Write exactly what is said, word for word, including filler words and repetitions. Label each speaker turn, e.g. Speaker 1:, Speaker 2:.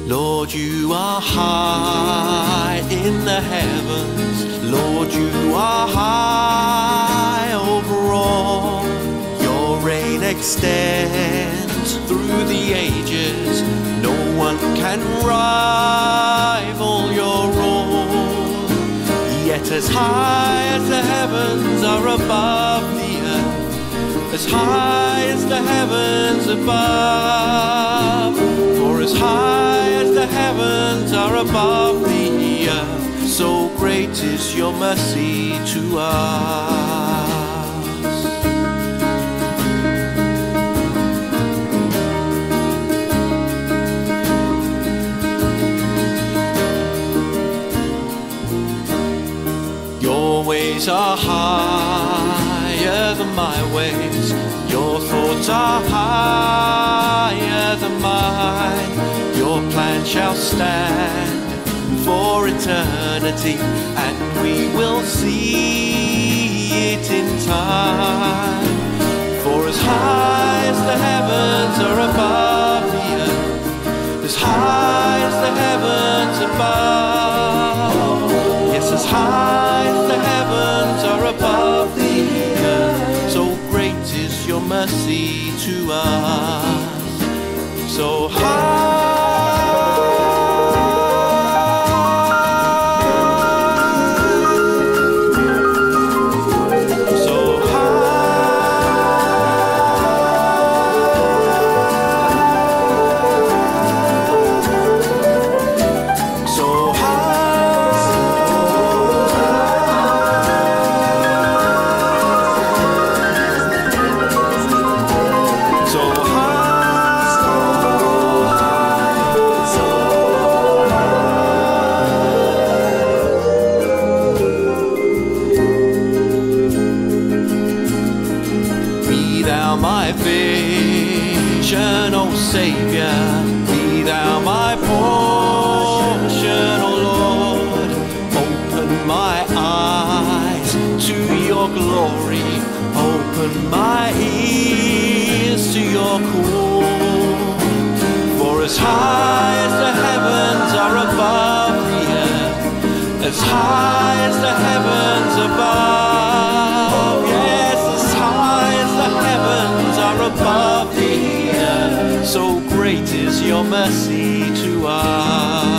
Speaker 1: Lord, you are high in the heavens. Lord, you are high over all. Your reign extends through the ages. No one can rival your rule. Yet as high as the heavens are above the earth, as high as the heavens above, for as high as the heavens are above the earth, so great is your mercy to us. Your ways are higher than my ways. Your thoughts are higher than mine. Your plan shall stand for eternity, and we will see it in time. For as high as the heavens are above the earth, as high as the heavens above, yes, as high as the heavens are above the earth, so great is your mercy to us. So high, my vision, O Saviour, be thou my portion, O Lord. Open my eyes to your glory, open my ears to your call. For as high as the heavens are above the earth, as high as the heavens above, yes, as high as the heavens are above the earth, so great is your mercy to us.